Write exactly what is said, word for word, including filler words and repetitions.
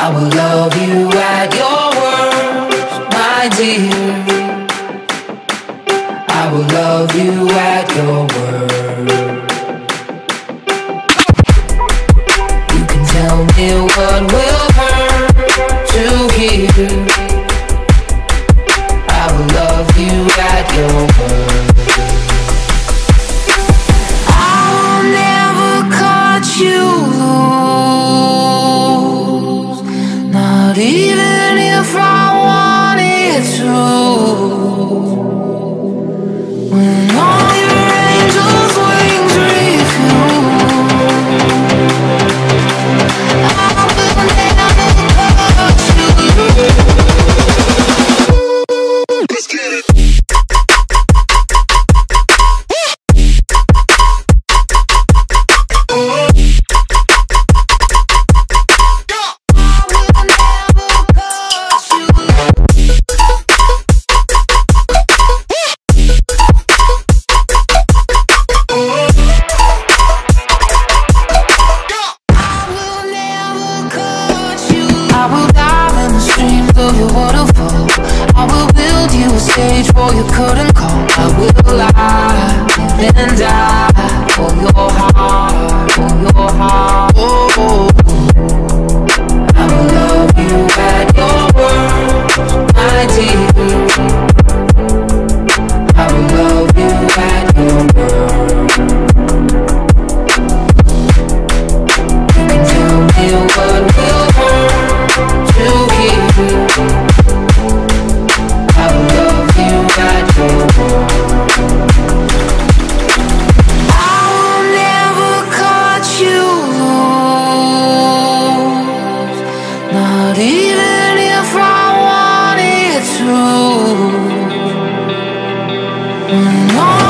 I will love you at your worst, my dear. I will love you at your worst. You can tell me what will hurt to hear. I will love you at your worst. I will never cut you loose, not even if I wanted to. When all your angels' wings refuse, I will never cut you loose. Let's get it. I will dive in the streams of your waterfall. I will build you a stage for your curtain call. I will lie and die for your heart, for your heart. Oh, I will love you at your worst, my dear. I will love you at your worst. You can tell me what will hurt to hear. I will love you at your worst. I will never cut you loose, not even if I wanted to. When all